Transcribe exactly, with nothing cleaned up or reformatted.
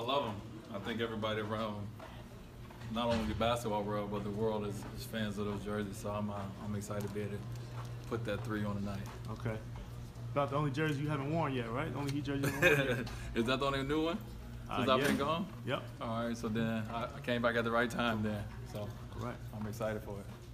love them. I think everybody around, not only the basketball world, but the world is, is fans of those jerseys. So I'm uh, I'm excited to be able to put that three on tonight. Okay. About the only jersey you haven't worn yet, right? The only Heat jersey you haven't worn yet. Is that the only new one? Since Uh, I've yeah. been gone? Yep. All right, so then I, I came back at the right time then. So Correct. I'm excited for it.